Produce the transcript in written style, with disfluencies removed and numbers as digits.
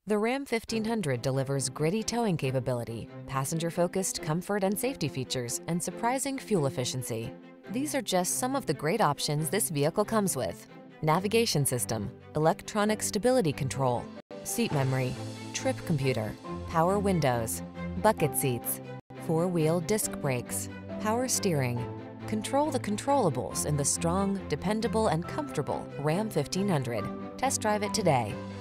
The Ram 1500 delivers gritty towing capability, passenger-focused comfort and safety features, and surprising fuel efficiency. These are just some of the great options this vehicle comes with: navigation system, electronic stability control, seat memory, trip computer, power windows, bucket seats, four-wheel disc brakes, power steering. Control the controllables in the strong, dependable, and comfortable Ram 1500. Test drive it today.